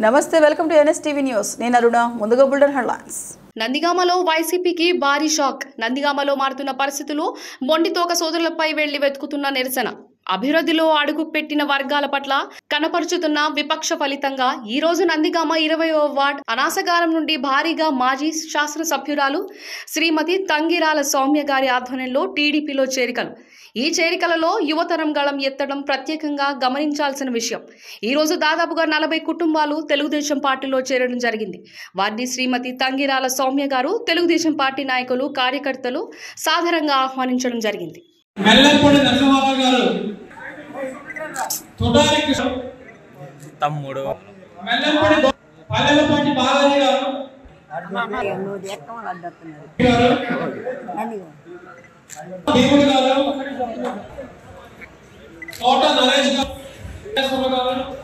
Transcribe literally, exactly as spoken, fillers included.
నమస్తే, welcome to NSTV news. నేను అరుణ. ముందుగా బుల్డన్ హెడ్లైన్స్. నందిగామలో వైసీపీకి భారీ షాక్. నందిగామలో మారుతున్న పరిస్థితులు, మొండితోక సోదరులపై వెళ్లి వెతుకుతున్న నిరసన, అభివృద్ధిలో అడుగు పెట్టిన వర్గాల పట్ల కనపరుచుతున్న విపక్ష ఫలితంగా ఈ రోజు నందిగామ ఇరవైవ వార్డ్ అనాసగారం నుండి భారీగా మాజీ శాసనసభ్యురాలు శ్రీమతి తంగిరాల సౌమ్య గారి ఆధ్వర్యంలో టీడీపీలో చేరికలు. ఈ చేరికలలో యువతరం గళం ఎత్తడం ప్రత్యేకంగా గమనించాల్సిన విషయం. ఈ రోజు దాదాపుగా నలభై కుటుంబాలు తెలుగుదేశం పార్టీలో చేరడం జరిగింది. వారిని శ్రీమతి తంగిరాల సౌమ్య గారు తెలుగుదేశం పార్టీ నాయకులు, కార్యకర్తలు సాదరంగా ఆహ్వానించడం జరిగింది. తమ్ముడు తోట నరేష్ గారు